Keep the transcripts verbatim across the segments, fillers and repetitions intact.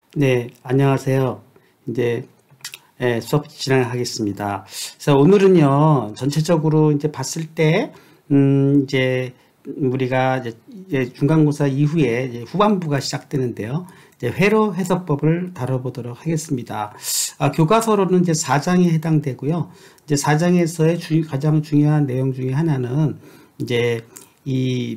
네, 안녕하세요. 이제 예, 수업 진행하겠습니다. 그래서 오늘은요, 전체적으로 이제 봤을 때, 음, 이제 우리가 이제, 이제 중간고사 이후에 이제 후반부가 시작되는데요. 이제 회로 해석법을 다뤄보도록 하겠습니다. 아, 교과서로는 이제 사 장에 해당되고요. 이제 사 장에서의 주, 가장 중요한 내용 중에 하나는 이제 이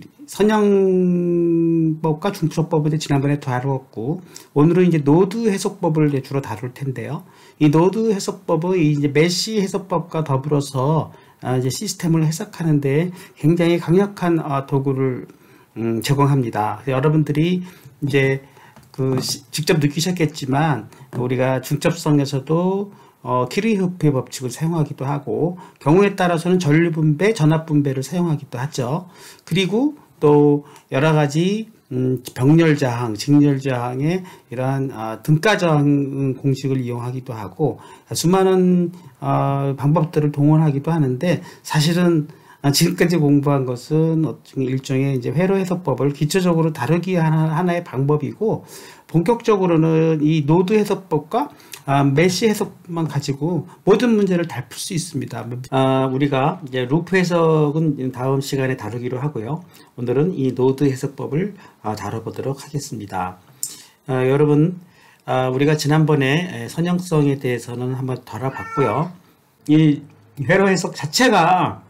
선형법과 중첩법을 지난번에 다루었고, 오늘은 이제 노드 해석법을 주로 다룰 텐데요. 이 노드 해석법은 이제 메시 해석법과 더불어서 이제 시스템을 해석하는데 굉장히 강력한 도구를 제공합니다. 여러분들이 이제 그 직접 느끼셨겠지만 우리가 중첩성에서도 어, 키르호프의 법칙을 사용하기도 하고 경우에 따라서는 전류분배, 전압분배를 사용하기도 하죠. 그리고 또 여러 가지 음, 병렬저항, 직렬저항의 이러한 어, 등가저항 공식을 이용하기도 하고 수많은 어, 방법들을 동원하기도 하는데 사실은 지금까지 공부한 것은 일종의 이제 회로 해석법을 기초적으로 다루기 하나, 하나의 방법이고 본격적으로는 이 노드 해석법과 아, 메시 해석만 가지고 모든 문제를 다 풀 수 있습니다. 아, 우리가 이제 루프 해석은 다음 시간에 다루기로 하고요. 오늘은 이 노드 해석법을 아, 다뤄보도록 하겠습니다. 아, 여러분, 아, 우리가 지난번에 선형성에 대해서는 한번 다뤄봤고요. 이 회로 해석 자체가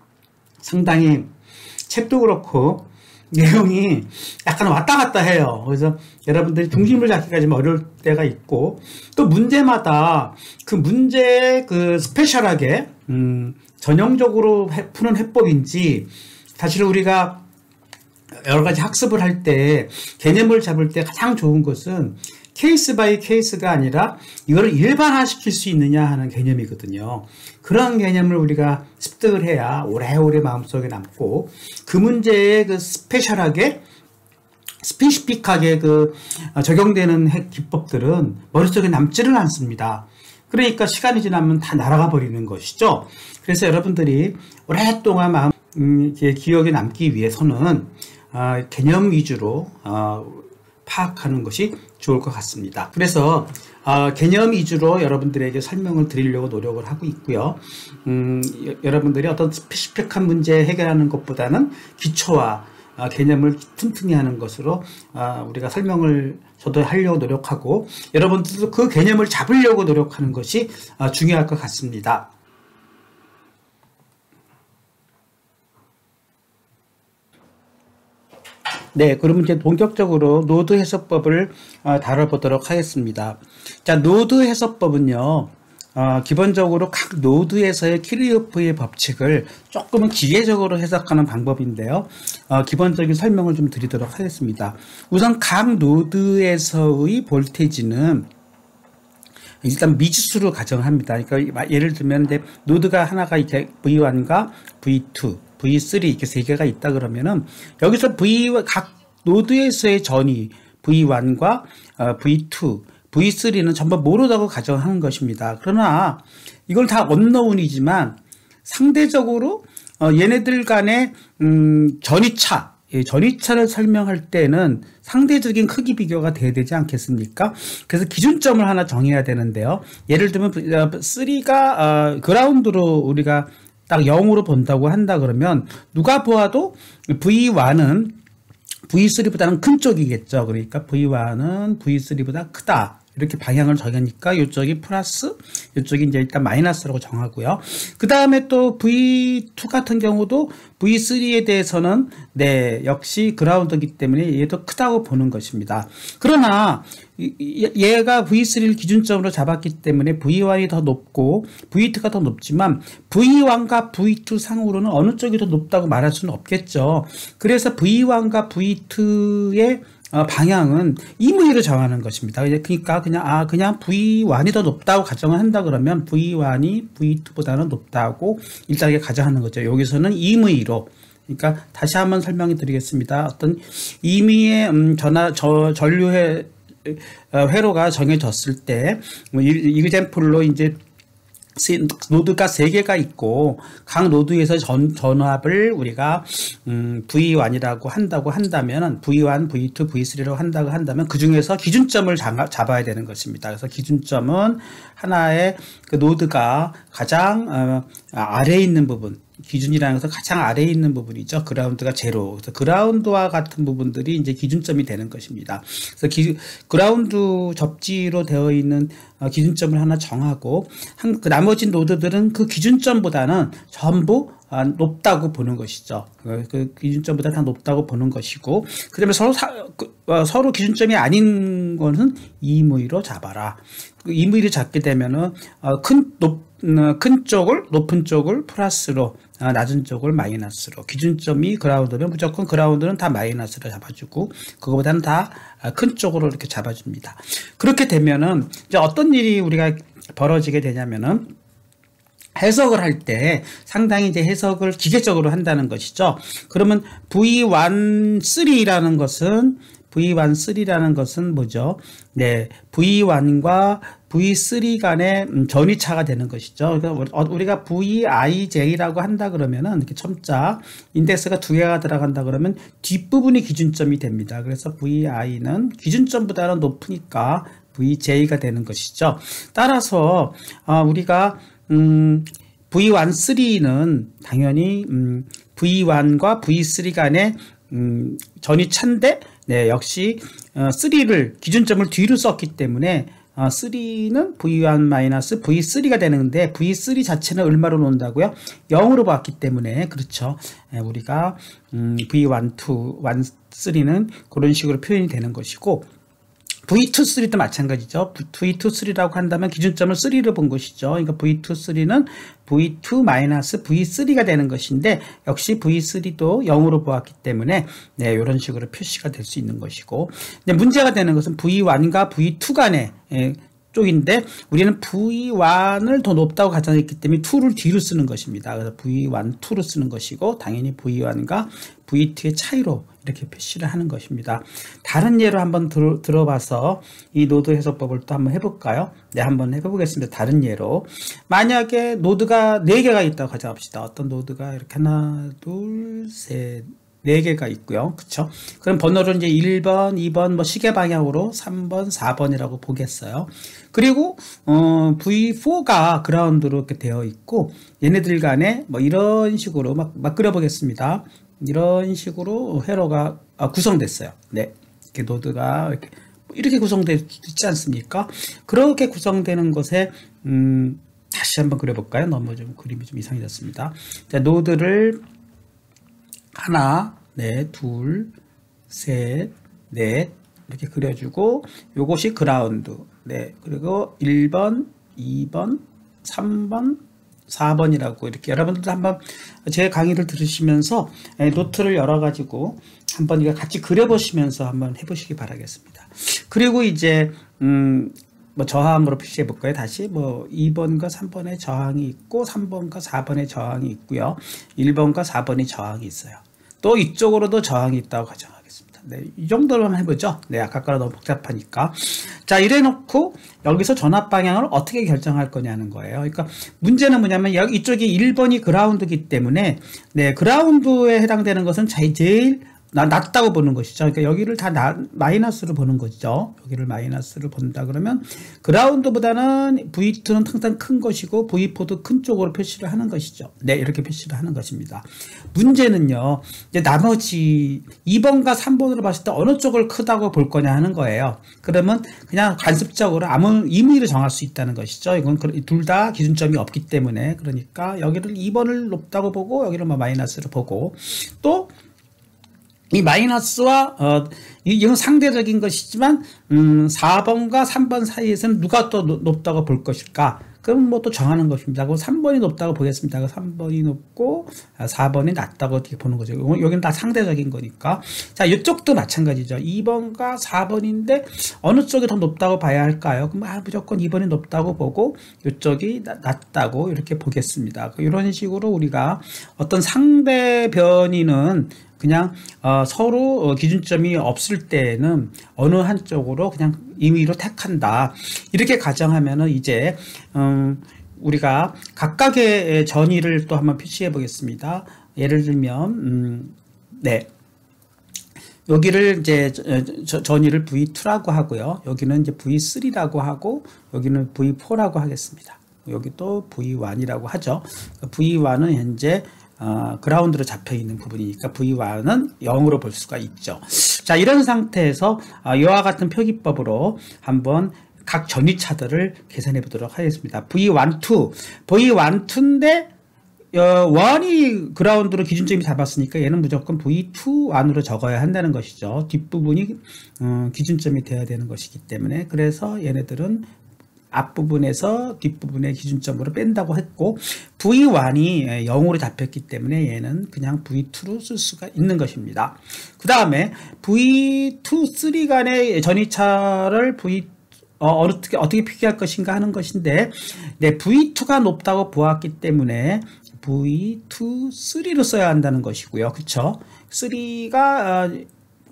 상당히 책도 그렇고 내용이 약간 왔다 갔다 해요. 그래서 여러분들이 중심을 잡기까지 어려울 때가 있고 또 문제마다 그 문제에 그 스페셜하게 음 전형적으로 해, 푸는 해법인지 사실 우리가 여러 가지 학습을 할 때 개념을 잡을 때 가장 좋은 것은 케이스 바이 케이스가 아니라 이거를 일반화 시킬 수 있느냐 하는 개념이거든요. 그런 개념을 우리가 습득을 해야 오래오래 마음속에 남고 그 문제에 그 스페셜하게 스페시픽하게 그 적용되는 기법들은 머릿속에 남지를 않습니다. 그러니까 시간이 지나면 다 날아가 버리는 것이죠. 그래서 여러분들이 오랫동안 마음 음, 기억에 남기 위해서는 어, 개념 위주로 어, 파악하는 것이 좋을 것 같습니다. 그래서 어, 개념 위주로 여러분들에게 설명을 드리려고 노력을 하고 있고요. 음, 여, 여러분들이 어떤 스페시픽한 문제 해결하는 것보다는 기초와 어, 개념을 튼튼히 하는 것으로 어, 우리가 설명을 저도 하려고 노력하고 여러분들도 그 개념을 잡으려고 노력하는 것이 어, 중요할 것 같습니다. 네, 그러면 이제 본격적으로 노드 해석법을 어, 다뤄보도록 하겠습니다. 자, 노드 해석법은요, 어, 기본적으로 각 노드에서의 키르호프의 법칙을 조금은 기계적으로 해석하는 방법인데요. 어, 기본적인 설명을 좀 드리도록 하겠습니다. 우선 각 노드에서의 볼테이지는 일단 미지수로 가정합니다. 그러니까 예를 들면 이제 노드가 하나가 이제 브이 원과 브이 투, 브이 쓰리 이렇게 세 개가 있다 그러면은 여기서 V 각 노드에서의 전이 브이 원과 어, 브이 투, 브이 쓰리는 전부 모르다고 가정하는 것입니다. 그러나 이걸 다 언노운이지만 상대적으로 어, 얘네들 간의 음, 전이차 전이차를 설명할 때는 상대적인 크기 비교가 돼야 되지 않겠습니까? 그래서 기준점을 하나 정해야 되는데요. 예를 들면 쓰리가 어, 그라운드로 우리가 딱 영으로 본다고 한다 그러면 누가 보아도 브이 원은 브이 쓰리보다는 큰 쪽이겠죠. 그러니까 브이 원은 브이 쓰리보다 크다. 이렇게 방향을 정하니까 이쪽이 플러스, 이쪽이 이제 일단 마이너스라고 정하고요. 그 다음에 또 브이 투 같은 경우도 브이 쓰리에 대해서는 네, 역시 그라운드이기 때문에 얘도 크다고 보는 것입니다. 그러나 얘가 브이 쓰리를 기준점으로 잡았기 때문에 브이 원이 더 높고 브이 투가 더 높지만 브이 원과 브이 투 상으로는 어느 쪽이 더 높다고 말할 수는 없겠죠. 그래서 브이 원과 브이 투의 어, 방향은 임의로 정하는 것입니다. 그러니까 그냥 아 그냥 브이 원이 더 높다고 가정을 한다 그러면 브이 원이 브이 투보다는 높다고 일단하게 가정하는 거죠. 여기서는 임의로. 그러니까 다시 한번 설명해 드리겠습니다. 어떤 임의의 음, 전화 저 전류회 어, 회로가 정해졌을 때 뭐 이그젬플로 이제 노드가 세 개가 있고 각 노드에서 전, 전압을 우리가 음, 브이 원이라고 한다고 한다면 브이 원, 브이 투, 브이 쓰리라고 한다고 한다면 그 중에서 기준점을 잡아야 되는 것입니다. 그래서 기준점은 하나의 그 노드가 가장 어, 아래에 있는 부분, 기준이라는 것은 가장 아래에 있는 부분이죠. 그라운드가 제로. 그래서 그라운드와 같은 부분들이 이제 기준점이 되는 것입니다. 그래서 기, 그라운드 접지로 되어 있는 어, 기준점을 하나 정하고 한, 그 나머지 노드들은 그 기준점보다는 전부 아, 높다고 보는 것이죠. 그, 그 기준점보다 다 높다고 보는 것이고, 그 다음에 서로 사, 그, 어, 서로 기준점이 아닌 것은 임의로 잡아라. 그 임의로 잡게 되면은 어, 큰 높, 어, 큰 쪽을 높은 쪽을 플러스로, 어, 낮은 쪽을 마이너스로. 기준점이 그라운드면 무조건 그라운드는 다 마이너스로 잡아주고, 그거보다는 다 큰 쪽으로 이렇게 잡아줍니다. 그렇게 되면은 이제 어떤 일이 우리가 벌어지게 되냐면은. 해석을 할 때 상당히 이제 해석을 기계적으로 한다는 것이죠. 그러면 브이 원, 쓰리라는 것은 브이 원, 쓰리라는 것은 뭐죠? 네, 브이 원과 브이 쓰리 간의 전위차가 되는 것이죠. 그러니까 우리가 브이 아이 제이라고 한다 그러면은 이렇게 첨자 인덱스가 두 개가 들어간다 그러면 뒷부분이 기준점이 됩니다. 그래서 브이 아이는 기준점보다는 높으니까 브이 제이가 되는 것이죠. 따라서 우리가 음, 브이 원, 쓰리는 당연히 음, 브이 원과 브이 쓰리 간의 음, 전위차인데 네, 역시 어, 쓰리를 기준점을 뒤로 썼기 때문에 어, 쓰리는 브이 원 마이너스 브이 쓰리가 되는데 브이 쓰리 자체는 얼마로 놓는다고요? 영으로 봤기 때문에 그렇죠. 예, 우리가 음, 브이 원, 투, 원, 쓰리는 그런 식으로 표현이 되는 것이고 브이 투, 쓰리도 마찬가지죠. 브이 투, 쓰리라고 한다면 기준점을 쓰리로 본 것이죠. 그러니까 브이 투, 쓰리는 브이 투 마이너스 브이 쓰리가 되는 것인데 역시 브이 쓰리도 영으로 보았기 때문에 네, 이런 식으로 표시가 될 수 있는 것이고 근데 문제가 되는 것은 브이 원과 브이 투 간의 예, 쪽인데 우리는 브이 원을 더 높다고 가정했기 때문에 이를 뒤로 쓰는 것입니다. 그래서 브이 원, 이로 쓰는 것이고 당연히 브이 원과 브이 투의 차이로 이렇게 표시를 하는 것입니다. 다른 예로 한번 들, 들어봐서 이 노드 해석법을 또 한번 해볼까요? 네, 한번 해보겠습니다. 다른 예로 만약에 노드가 네 개가 있다고 가져봅시다. 어떤 노드가 이렇게 하나, 둘, 셋, 네 개가 있고요. 그쵸? 그럼 번호를 이제 일 번, 이 번, 뭐 시계 방향으로 삼 번, 사 번이라고 보겠어요. 그리고, 어, 브이 포가 그라운드로 이렇게 되어 있고, 얘네들 간에 뭐 이런 식으로 막, 막 그려보겠습니다. 이런 식으로 회로가 아, 구성됐어요. 네. 이렇게 노드가 이렇게, 이렇게 구성되지 않습니까? 그렇게 구성되는 것에, 음, 다시 한번 그려볼까요? 너무 좀 그림이 좀 이상해졌습니다. 자, 노드를 하나, 네, 둘, 셋, 넷 이렇게 그려주고 요것이 그라운드. 네, 그리고 일 번, 이 번, 삼 번, 사 번이라고 이렇게 여러분들도 한번 제 강의를 들으시면서 노트를 열어가지고 한번 이거 같이 그려보시면서 한번 해보시기 바라겠습니다. 그리고 이제 음. 뭐 저항으로 표시해 볼까요? 다시 뭐 이 번과 삼 번의 저항이 있고 삼 번과 사 번의 저항이 있고요. 일 번과 사 번의 저항이 있어요. 또 이쪽으로도 저항이 있다고 가정하겠습니다. 네, 이 정도로만 해보죠. 네, 아까 거랑 너무 복잡하니까. 자, 이래 놓고 여기서 전압 방향을 어떻게 결정할 거냐는 거예요. 그러니까 문제는 뭐냐면 여기 이쪽이 일 번이 그라운드이기 때문에 네, 그라운드에 해당되는 것은 제일 나, 낮다고 보는 것이죠. 그러니까 여기를 다 나, 마이너스로 보는 것이죠. 여기를 마이너스로 본다 그러면 그라운드보다는 브이 투는 항상 큰 것이고 브이 포도 큰 쪽으로 표시를 하는 것이죠. 네, 이렇게 표시를 하는 것입니다. 문제는요, 이제 나머지 이 번과 삼 번으로 봤을 때 어느 쪽을 크다고 볼 거냐 하는 거예요. 그러면 그냥 관습적으로 아무 임의로 정할 수 있다는 것이죠. 이건 둘 다 기준점이 없기 때문에 그러니까 여기를 이 번을 높다고 보고 여기를 뭐 마이너스로 보고 또 이 마이너스와 어, 이건 상대적인 것이지만 음, 사 번과 삼 번 사이에서는 누가 또 높다고 볼 것일까? 그럼 뭐 또 정하는 것입니다. 그럼 삼 번이 높다고 보겠습니다. 삼 번이 높고 사 번이 낮다고 어떻게 보는 거죠. 여기는 다 상대적인 거니까. 자, 이쪽도 마찬가지죠. 이 번과 사 번인데 어느 쪽이 더 높다고 봐야 할까요? 그럼 아, 무조건 이 번이 높다고 보고 이쪽이 낮다고 이렇게 보겠습니다. 이런 식으로 우리가 어떤 상대 변이는 그냥 어, 서로 어, 기준점이 없을 때는 어느 한쪽으로 그냥 임의로 택한다. 이렇게 가정하면은 이제 음, 우리가 각각의 전위를 또 한번 표시해 보겠습니다. 예를 들면 음, 네. 여기를 이제 전위를 브이 투라고 하고요. 여기는 이제 브이 쓰리라고 하고 여기는 브이 포라고 하겠습니다. 여기 또 브이 원이라고 하죠. 브이 원은 현재 어, 그라운드로 잡혀 있는 부분이니까 브이 원은 영으로 볼 수가 있죠. 자, 이런 상태에서 어, 이와 같은 표기법으로 한번 각 전위차들을 계산해 보도록 하겠습니다. 브이 원, 투, 브이 원, 투인데 어, 원이 그라운드로 기준점이 잡았으니까 얘는 무조건 브이 투 원으로 적어야 한다는 것이죠. 뒷부분이 어, 기준점이 돼야 되는 것이기 때문에 그래서 얘네들은 앞부분에서 뒷부분의 기준점으로 뺀다고 했고 브이 원이 영으로 잡혔기 때문에 얘는 그냥 브이 투로 쓸 수가 있는 것입니다. 그 다음에 브이 투, 쓰리 간의 전위차를 V 어, 어떻게, 어떻게 표기할 것인가 하는 것인데, 네, 브이 투가 높다고 보았기 때문에 브이 투, 쓰리로 써야 한다는 것이고요. 그쵸? 쓰리가 어,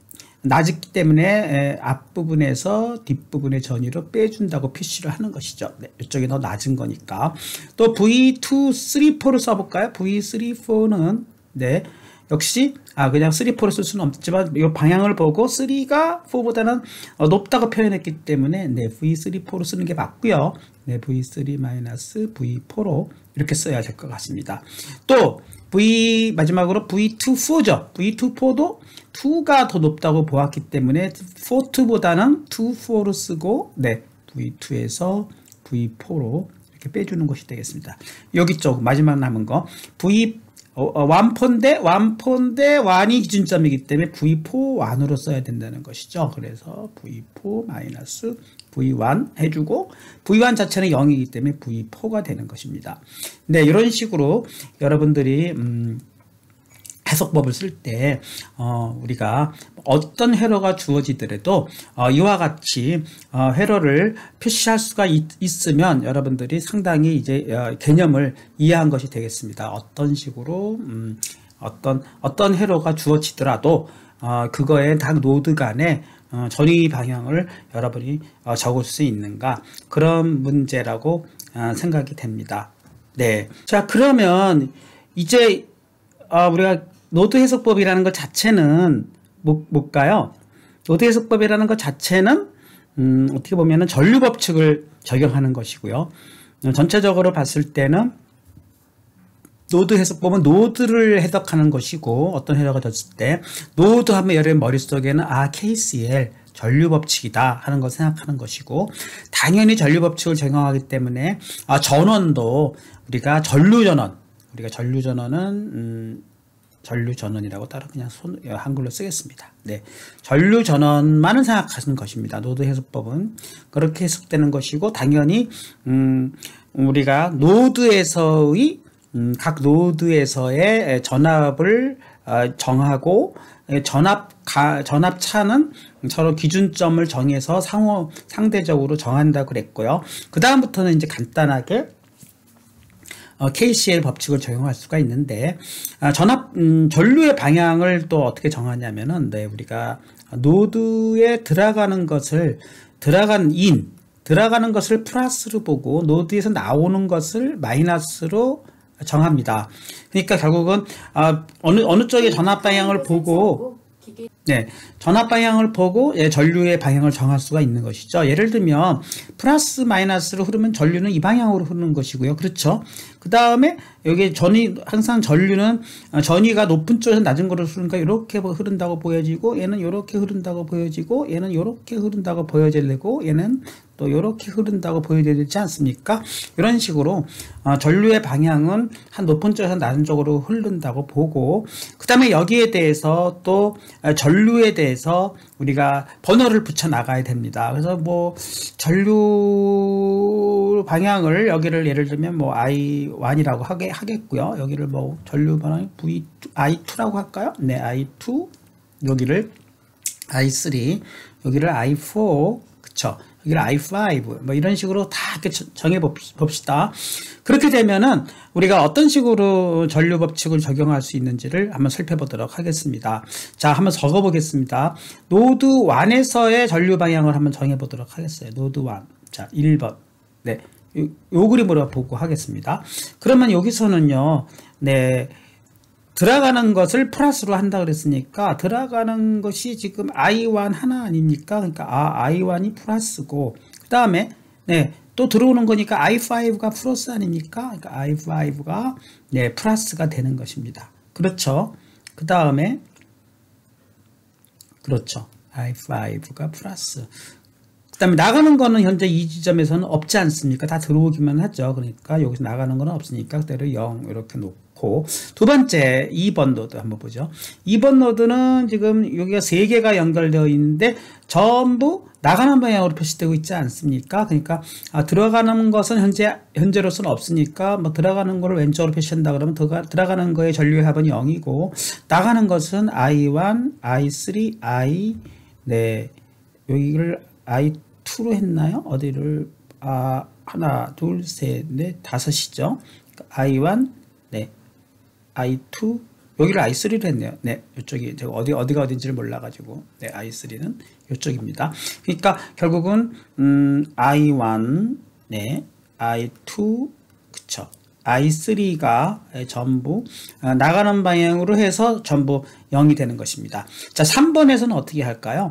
낮기 때문에 에, 앞부분에서 뒷부분의 전위로 빼준다고 표시를 하는 것이죠. 네, 이쪽이 더 낮은 거니까. 또 브이 투, 쓰리, 포를 써볼까요? 브이 쓰리, 포는 네, 역시 아 그냥 쓰리, 포를 쓸 수는 없지만 이 방향을 보고 쓰리가 포보다는 어, 높다고 표현했기 때문에 네, 브이 쓰리, 포로 쓰는 게 맞고요. 네, 브이 쓰리 마이너스 브이 포로 이렇게 써야 될 것 같습니다. 또 V 마지막으로 브이 투, 포죠. 브이 투, 포도 이가 더 높다고 보았기 때문에 사, 이보다는 이, 사로 쓰고 네, 브이 투에서 브이 포로 이렇게 빼주는 것이 되겠습니다. 여기 쪽 마지막 남은 거 V 어, 어, 원 포인데 원 포인데 원이 기준점이기 때문에 브이 포 원으로 써야 된다는 것이죠. 그래서 브이 포 마이너스 브이 원 해주고 브이 원 자체는 영이기 때문에 브이 포가 되는 것입니다. 네, 이런 식으로 여러분들이 음, 해석법을 쓸 때 어, 우리가 어떤 회로가 주어지더라도 어, 이와 같이 어, 회로를 표시할 수가 있, 있으면 여러분들이 상당히 이제 어, 개념을 이해한 것이 되겠습니다. 어떤 식으로 음, 어떤 어떤 회로가 주어지더라도 어, 그거에 각 노드 간에 어, 전위 방향을 여러분이 어, 적을 수 있는가 그런 문제라고 어, 생각이 됩니다. 네, 자 그러면 이제 어, 우리가 노드 해석법이라는 것 자체는 뭐, 뭘까요? 노드 해석법이라는 것 자체는 음, 어떻게 보면은 전류 법칙을 적용하는 것이고요. 음, 전체적으로 봤을 때는 노드 해석법은 노드를 해석하는 것이고 어떤 회로가 졌을 때 노드 하면 여러분 머릿속에는 아 케이씨엘 전류 법칙이다 하는 걸 생각하는 것이고 당연히 전류 법칙을 적용하기 때문에 아, 전원도 우리가 전류 전원 우리가 전류 전원은 음, 전류 전원이라고 따로 그냥 손, 한글로 쓰겠습니다. 네, 전류 전원만은 생각하는 것입니다. 노드 해석법은 그렇게 해석되는 것이고 당연히 음, 우리가 노드에서의 음, 각 노드에서의 전압을 어, 정하고 전압 가, 전압차는 서로 기준점을 정해서 상호 상대적으로 정한다고 그랬고요. 그 다음부터는 이제 간단하게 어, 케이씨엘 법칙을 적용할 수가 있는데 아, 전압 음, 전류의 방향을 또 어떻게 정하냐면은 네, 우리가 노드에 들어가는 것을 들어간 인 들어가는 것을 플러스로 보고 노드에서 나오는 것을 마이너스로 정합니다. 그러니까 결국은 아, 어느 어느 쪽의 전압 방향을 보고 네, 전압 방향을 보고 예, 전류의 방향을 정할 수가 있는 것이죠. 예를 들면 플러스 마이너스로 흐르면 전류는 이 방향으로 흐르는 것이고요. 그렇죠? 그 다음에 여기 전위 항상 전류는 전위가 높은 쪽에서 낮은 거로 흐르니까 이렇게 흐른다고 보여지고 얘는 이렇게 흐른다고 보여지고 얘는 이렇게 흐른다고 보여지고 얘는 또 이렇게 흐른다고 보여야 되지 않습니까? 이런 식으로 어, 전류의 방향은 한 높은 쪽에서 낮은 쪽으로 흐른다고 보고 그 다음에 여기에 대해서 또 전류에 대해서 우리가 번호를 붙여 나가야 됩니다. 그래서 뭐 전류 방향을 여기를 예를 들면 뭐 아이 원이라고 하게 하겠고요. 여기를 뭐 전류 방향 브이 투, 아이 투라고 할까요? 네, 아이 투 여기를 아이 쓰리 여기를 아이 포 그쵸? 여기를 아이 파이브 뭐 이런 식으로 다 이렇게 정해 봅시다. 그렇게 되면은 우리가 어떤 식으로 전류 법칙을 적용할 수 있는지를 한번 살펴보도록 하겠습니다. 자, 한번 적어 보겠습니다. 노드 일에서의 전류 방향을 한번 정해 보도록 하겠어요. 노드 일. 자, 일 번. 네. 요, 요 그림으로 보고 하겠습니다. 그러면 여기서는요, 네, 들어가는 것을 플러스로 한다 그랬으니까 들어가는 것이 지금 아이 원 하나 아닙니까? 그러니까 아, 아이 원이 플러스고 그 다음에 네, 또 들어오는 거니까 아이 파이브가 플러스 아닙니까? 그러니까 아이 파이브가 네, 플러스가 되는 것입니다. 그렇죠? 그 다음에 그렇죠. 아이 파이브가 플러스. 그 다음에 나가는 거는 현재 이 지점에서는 없지 않습니까? 다 들어오기만 하죠. 그러니까 여기서 나가는 거는 없으니까 그대로 영 이렇게 놓고 두 번째 이 번 노드 한번 보죠. 이 번 노드는 지금 여기가 세 개가 연결되어 있는데 전부 나가는 방향으로 표시되고 있지 않습니까? 그러니까 아, 들어가는 것은 현재 현재로서는 없으니까 뭐 들어가는 거를 왼쪽으로 표시한다 그러면 들어가, 들어가는 거의 전류의 합은 영이고 나가는 것은 아이 원, 아이 쓰리, I 네 여기를 아이 투로 했나요? 어디를 아 하나 둘 셋 넷 다섯이죠. 아이 원 네 아이 투 여기를 아이 쓰리로 했네요. 네, 이쪽이 제가 어디 어디가 어딘지를 몰라가지고 네 아이 쓰리는 이쪽입니다. 그러니까 결국은 음, 아이 원 네 아이 투 그쵸. 아이 쓰리가 전부 나가는 방향으로 해서 전부 영이 되는 것입니다. 자, 삼 번에서는 어떻게 할까요?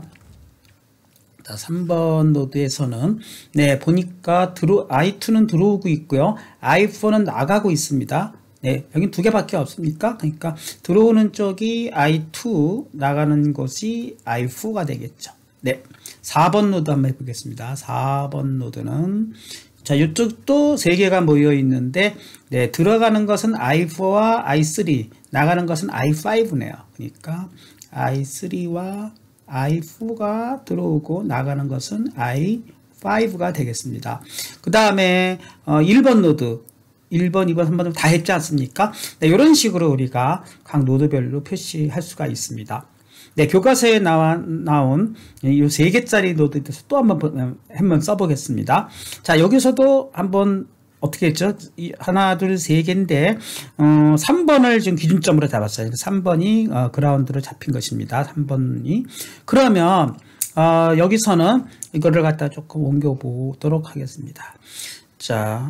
삼 번 노드에서는 네 보니까 들어 아이 투는 들어오고 있고요. 아이 포는 나가고 있습니다. 네, 여기 두 개밖에 없습니까? 그러니까 들어오는 쪽이 아이 투, 나가는 곳이 아이 포가 되겠죠. 네, 사 번 노드 한번 해보겠습니다. 사 번 노드는 자, 이쪽도 세 개가 모여 있는데 네, 들어가는 것은 아이 포와 아이 쓰리, 나가는 것은 아이 파이브네요. 그러니까 아이 쓰리와 아이 포가 들어오고 나가는 것은 아이 파이브가 되겠습니다. 그 다음에 어, 일 번 노드 일 번, 이 번, 삼 번 다 했지 않습니까? 네, 이런 식으로 우리가 각 노드별로 표시할 수가 있습니다. 네, 교과서에 나와, 나온 이 세 개짜리 노드에 대해서 또 한번 한번 써보겠습니다. 자, 여기서도 한번 어떻게 했죠? 하나, 둘, 세 개인데 어, 삼 번을 지금 기준점으로 잡았어요. 삼 번이 어, 그라운드로 잡힌 것입니다. 삼 번이 그러면 어, 여기서는 이거를 갖다 조금 옮겨 보도록 하겠습니다. 자,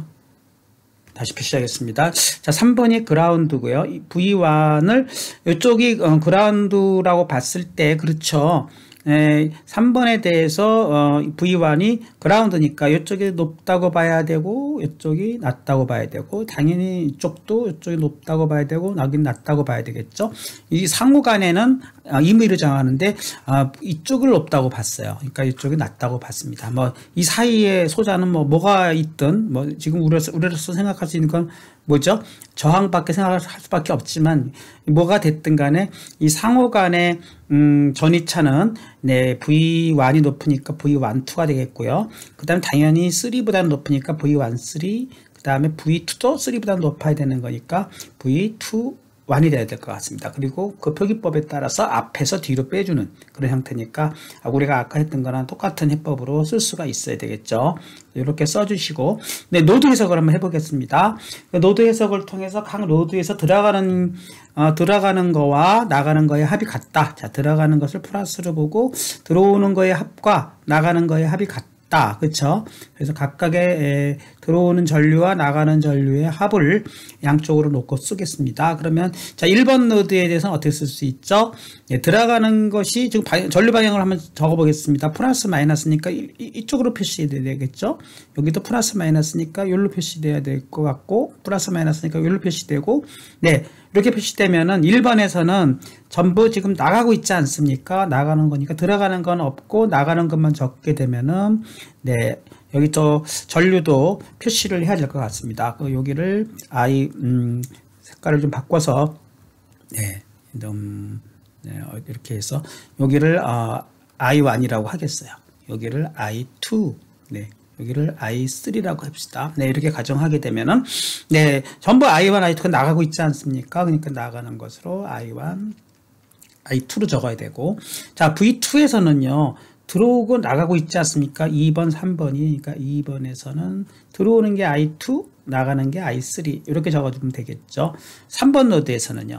다시 표시하겠습니다. 자, 삼 번이 그라운드고요. 브이 원을 이쪽이 어, 그라운드라고 봤을 때 그렇죠. 에, 삼 번에 대해서 어, 브이 원이 그라운드니까 이쪽이 높다고 봐야 되고 이쪽이 낮다고 봐야 되고 당연히 이쪽도 이쪽이 높다고 봐야 되고 여긴 낮다고 봐야 되겠죠. 이 상호 간에는 어, 임의를 정하는데 어, 이쪽을 높다고 봤어요. 그러니까 이쪽이 낮다고 봤습니다. 뭐 이 사이에 소자는 뭐 뭐가 있든 뭐 지금 우리로서, 우리로서 생각할 수 있는 건 뭐죠? 저항밖에 생각할 수밖에 없지만 뭐가 됐든 간에 이 상호 간의 음, 전이차는 네, 브이 원이 높으니까 브이 원 투가 되겠고요. 그 다음에 당연히 쓰리보다 높으니까 브이 원 쓰리, 그 다음에 브이 투도 쓰리보다 높아야 되는 거니까 브이 투 원이 돼야 될 것 같습니다. 그리고 그 표기법에 따라서 앞에서 뒤로 빼주는 그런 형태니까 우리가 아까 했던 거랑 똑같은 해법으로 쓸 수가 있어야 되겠죠. 이렇게 써주시고 네, 노드 해석을 한번 해보겠습니다. 노드 해석을 통해서 각 노드에서 들어가는 어, 들어가는 거와 나가는 거의 합이 같다. 자, 들어가는 것을 플러스로 보고 들어오는 거의 합과 나가는 거의 합이 같다. 그렇죠? 그래서 각각의 에, 들어오는 전류와 나가는 전류의 합을 양쪽으로 놓고 쓰겠습니다. 그러면 자, 일 번 노드에 대해서는 어떻게 쓸 수 있죠? 예, 들어가는 것이 지금 방, 전류 방향을 한번 적어 보겠습니다. 플러스 마이너스니까 이, 이쪽으로 표시해야 되겠죠? 여기도 플러스 마이너스니까 여기로 표시돼야 될 것 같고 플러스 마이너스니까 여기로 표시되고 네, 이렇게 표시되면은 일 번에서는 전부 지금 나가고 있지 않습니까? 나가는 거니까 들어가는 건 없고 나가는 것만 적게 되면은 네, 여기 또 전류도 표시를 해야 될 것 같습니다. 그 여기를 I 음, 색깔을 좀 바꿔서 네, 좀 네, 이렇게 해서 여기를 어, 아이 원이라고 하겠어요. 여기를 아이 투 네. 여기를 아이 쓰리라고 합시다. 네, 이렇게 가정하게 되면은, 네, 전부 아이 원, 아이 투가 나가고 있지 않습니까? 그러니까 나가는 것으로 아이 원, 아이 투로 적어야 되고, 자, 브이 투에서는요, 들어오고 나가고 있지 않습니까? 이 번, 삼 번이, 그러니까 이 번에서는 들어오는 게 아이 투, 나가는 게 아이 쓰리, 이렇게 적어주면 되겠죠. 삼 번 노드에서는요,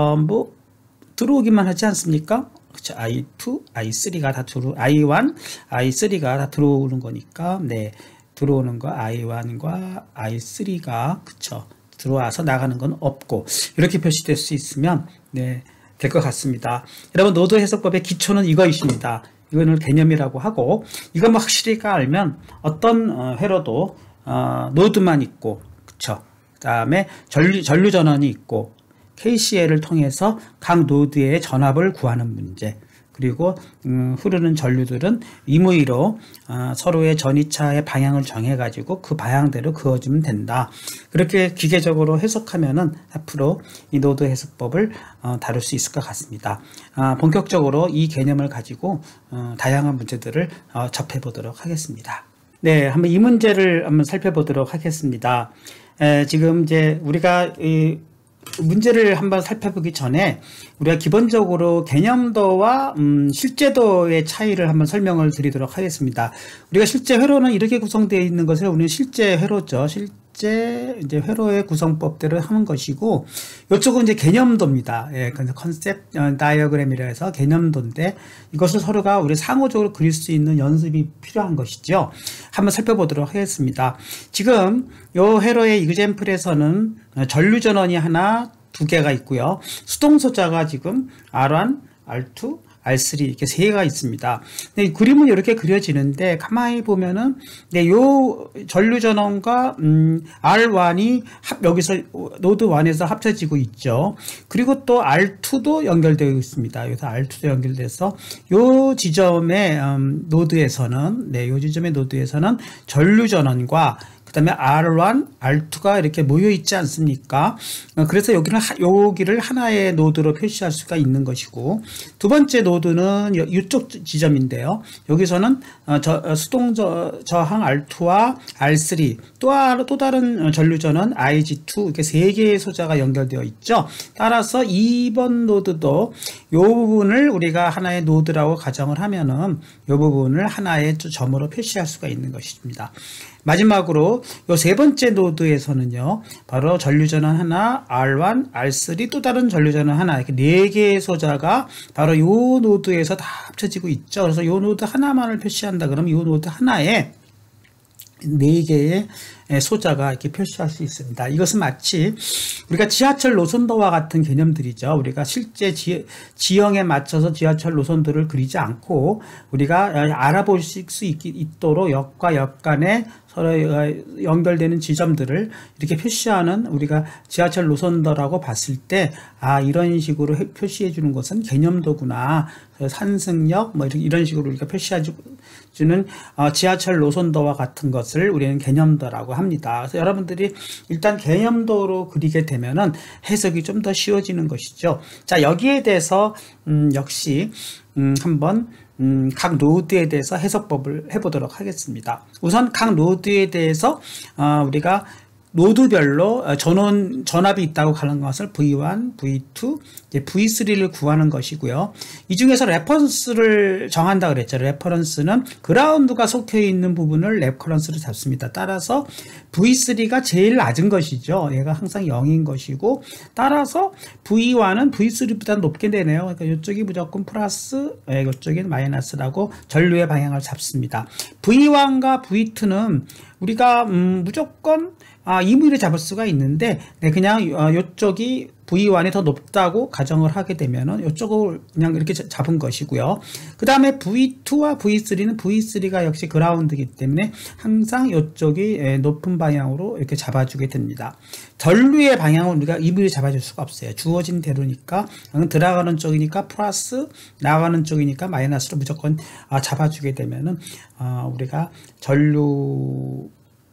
전부 들어오기만 하지 않습니까? 그쵸. 아이 투, 아이 쓰리가 다 들어, 아이 원, 아이 쓰리가 다 들어오는 거니까, 네. 들어오는 거 아이 원과 아이 쓰리가 그쵸 들어와서 나가는 건 없고 이렇게 표시될 수 있으면 네, 될 것 같습니다. 여러분 노드 해석법의 기초는 이것입니다. 이거는 개념이라고 하고 이것만 확실히 알면 어떤 회로도 어, 노드만 있고 그쵸 그 다음에 전류, 전류 전원이 있고 케이씨엘을 통해서 각 노드의 전압을 구하는 문제 그리고 음, 흐르는 전류들은 임의로 어, 서로의 전이차의 방향을 정해 가지고 그 방향대로 그어주면 된다. 그렇게 기계적으로 해석하면은 앞으로 이 노드 해석법을 어, 다룰 수 있을 것 같습니다. 아, 본격적으로 이 개념을 가지고 어, 다양한 문제들을 어, 접해 보도록 하겠습니다. 네, 한번 이 문제를 한번 살펴보도록 하겠습니다. 에, 지금 이제 우리가 이 문제를 한번 살펴보기 전에 우리가 기본적으로 개념도와 음, 실제도의 차이를 한번 설명을 드리도록 하겠습니다. 우리가 실제 회로는 이렇게 구성되어 있는 것을 우리는 실제 회로죠. 실제 이제 회로의 구성법대로 하는 것이고, 이쪽은 이제 개념도입니다. 예, 컨셉 다이어그램이라 해서 개념도인데 이것을 서로가 우리 상호적으로 그릴 수 있는 연습이 필요한 것이죠. 한번 살펴보도록 하겠습니다. 지금 이 회로의 이그젬플에서는 전류전원이 하나, 두 개가 있고요. 수동소자가 지금 알 원, 알 투, 알 쓰리 이렇게 세 개가 있습니다. 네, 그림은 이렇게 그려지는데 가만히 보면은 네, 요 전류전원과 음, 알 원이 합, 여기서 노드 일에서 합쳐지고 있죠. 그리고 또 알 투도 연결되어 있습니다. 여기서 알 투도 연결돼서 요 지점의 음, 노드에서는 네, 요 지점의 노드에서는 전류전원과 그 다음에 알 원, 알 투가 이렇게 모여 있지 않습니까? 그래서 여기는, 여기를 하나의 노드로 표시할 수가 있는 것이고, 두 번째 노드는 이쪽 지점인데요. 여기서는 수동 저항 알 투와 알 쓰리, 또, 또 다른 전류전원 아이지 투, 이렇게 세 개의 소자가 연결되어 있죠. 따라서 이 번 노드도 이 부분을 우리가 하나의 노드라고 가정을 하면은 이 부분을 하나의 점으로 표시할 수가 있는 것입니다. 마지막으로 요 세 번째 노드에서는요, 바로 전류전원 하나, 알 원, 알 쓰리, 또 다른 전류전원 하나, 이렇게 네 개의 소자가 바로 요 노드에서 다 합쳐지고 있죠. 그래서 요 노드 하나만을 표시한다 그러면 요 노드 하나에 네 개의 소자가 이렇게 표시할 수 있습니다. 이것은 마치 우리가 지하철 노선도와 같은 개념들이죠. 우리가 실제 지, 지형에 맞춰서 지하철 노선도를 그리지 않고 우리가 알아볼 수 있, 있도록 역과 역 간에 서로 연결되는 지점들을 이렇게 표시하는 우리가 지하철 노선도라고 봤을 때, 아, 이런 식으로 표시해 주는 것은 개념도구나. 산승역 뭐 이런 식으로 우리가 표시해 주는 지하철 노선도와 같은 것을 우리는 개념도라고 합니다. 그래서 여러분들이 일단 개념도로 그리게 되면은 해석이 좀 더 쉬워지는 것이죠. 자, 여기에 대해서 음, 역시 음, 한번 음, 각 노드에 대해서 해석법을 해보도록 하겠습니다. 우선 각 노드에 대해서 어, 우리가 노드별로 전원, 전압이 있다고 하는 것을 브이 원, 브이 투, 이제 브이 쓰리를 구하는 것이고요. 이 중에서 레퍼런스를 정한다 그랬죠. 레퍼런스는 그라운드가 속해 있는 부분을 레퍼런스를 잡습니다. 따라서 브이 쓰리가 제일 낮은 것이죠. 얘가 항상 영인 것이고, 따라서 브이 원은 브이 쓰리보다 높게 되네요. 그러니까 이쪽이 무조건 플러스, 이쪽이 마이너스라고 전류의 방향을 잡습니다. 브이 원과 브이 투는 우리가 음, 무조건 아, 임의로 잡을 수가 있는데, 네, 그냥 이쪽이 브이 원이 더 높다고 가정을 하게 되면은 이쪽을 그냥 이렇게 잡은 것이고요. 그 다음에 브이 투와 브이 쓰리는 브이 쓰리가 역시 그라운드이기 때문에 항상 이쪽이 높은 방향으로 이렇게 잡아주게 됩니다. 전류의 방향은 우리가 임의로 잡아줄 수가 없어요. 주어진 대로니까, 들어가는 쪽이니까 플러스, 나가는 쪽이니까 마이너스로 무조건 잡아주게 되면은 우리가 전류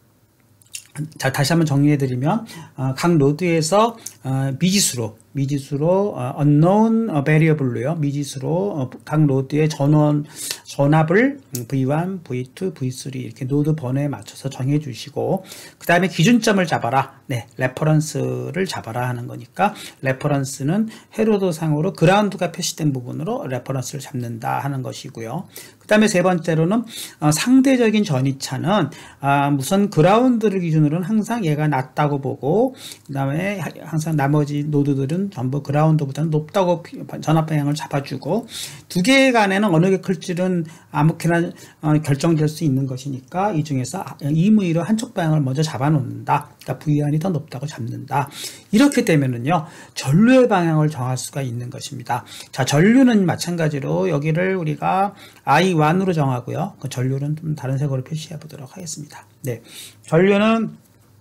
자, 다시 한번 정리해드리면 어, 각 노드에서 어, 미지수로 미지수로 어, unknown variable로요. 미지수로 어, 각 노드의 전원 전압을 브이 원, 브이 투, 브이 쓰리 이렇게 노드 번호에 맞춰서 정해 주시고, 그 다음에 기준점을 잡아라. 네, 레퍼런스를 잡아라 하는 거니까 레퍼런스는 회로도상으로 그라운드가 표시된 부분으로 레퍼런스를 잡는다 하는 것이고요. 그 다음에 세 번째로는 어, 상대적인 전이차는 아, 우선 그라운드를 기준으로는 항상 얘가 낮다고 보고, 그 다음에 항상 나머지 노드들은 클질은 전부 그라운드보다는 높다고 전압 방향을 잡아주고, 두 개 간에는 어느 게 클질은 아무렇게나 어, 결정될 수 있는 것이니까 이 중에서 임의로 한쪽 방향을 먼저 잡아놓는다. 그러니까 브이원이 더 높다고 잡는다. 이렇게 되면은요, 전류의 방향을 정할 수가 있는 것입니다. 자, 전류는 마찬가지로 여기를 우리가 아이 원으로 정하고요. 그 전류는 좀 다른 색으로 표시해 보도록 하겠습니다. 네, 전류는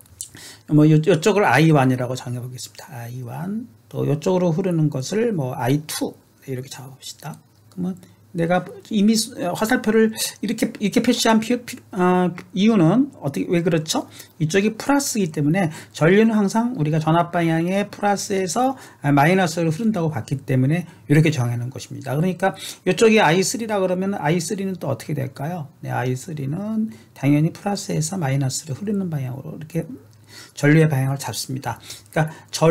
뭐 이쪽을 아이 원이라고 정해 보겠습니다. 아이 원. 또 이쪽으로 흐르는 것을 뭐 아이 투 이렇게 잡아 봅시다. 그러면 내가 이미 화살표를 이렇게 이렇게 표시한 피, 피, 어, 이유는 어떻게 왜 그렇죠? 이쪽이 플러스이기 때문에 전류는 항상 우리가 전압 방향의 플러스에서 마이너스로 흐른다고 봤기 때문에 이렇게 정하는 것입니다. 그러니까 이쪽이 아이 쓰리라 그러면 아이 쓰리는 또 어떻게 될까요? 네, 아이 쓰리는 당연히 플러스에서 마이너스로 흐르는 방향으로 이렇게 전류의 방향을 잡습니다. 그러니까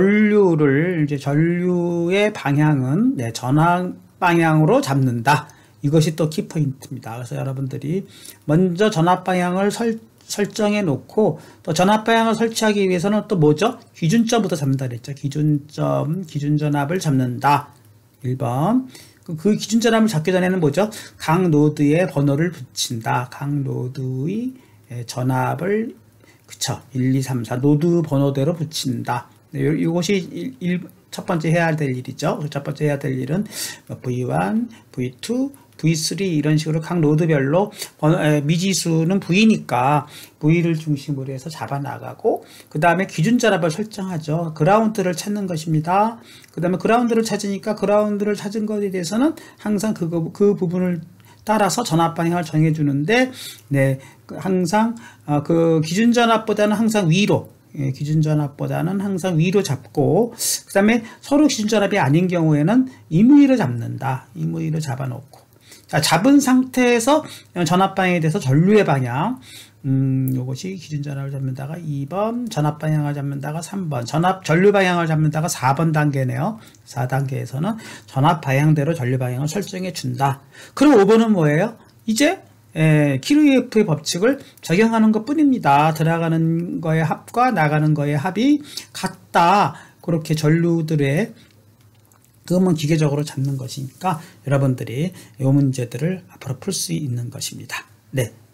전류를 이제 전류의 방향은 네, 전압 방향으로 잡는다. 이것이 또 키포인트입니다. 그래서 여러분들이 먼저 전압 방향을 설, 설정해 놓고, 또 전압 방향을 설치하기 위해서는 또 뭐죠? 기준점부터 잡는다 그랬죠. 기준점, 기준 전압을 잡는다. 일 번. 그 기준 전압을 잡기 전에는 뭐죠? 각 노드에 번호를 붙인다. 각 노드의 전압을, 그쵸, 일, 이, 삼, 사 노드 번호대로 붙인다. 네, 이것이 일, 첫 번째 해야 될 일이죠. 첫 번째 해야 될 일은 브이 원, 브이 투, 브이 쓰리 이런 식으로 각 노드별로 번호, 에, 미지수는 V니까 V를 중심으로 해서 잡아 나가고, 그 다음에 기준 전압을 설정하죠. 그라운드를 찾는 것입니다. 그 다음에 그라운드를 찾으니까 그라운드를 찾은 것에 대해서는 항상 그, 그 부분을 따라서 전압 방향을 정해 주는데, 네, 항상 어, 그 기준 전압보다는 항상 위로, 예, 기준 전압보다는 항상 위로 잡고, 그 다음에 서로 기준 전압이 아닌 경우에는 임의로 잡는다. 임의로 잡아놓고, 자, 잡은 상태에서 전압 방향에 대해서 전류의 방향, 음, 요것이 기준 전압을 잡는다가 이 번, 전압 방향을 잡는다가 삼 번, 전압 전류 방향을 잡는다가 사 번 단계네요. 사 단계에서는 전압 방향대로 전류 방향을 설정해 준다. 그럼 오 번은 뭐예요? 이제 예, 키르요프의 법칙을 적용하는 것 뿐입니다. 들어가는 거의 합과 나가는 거의 합이 같다. 그렇게 전류들의 그것만 기계적으로 잡는 것이니까 여러분들이 이 문제들을 앞으로 풀 수 있는 것입니다. 네.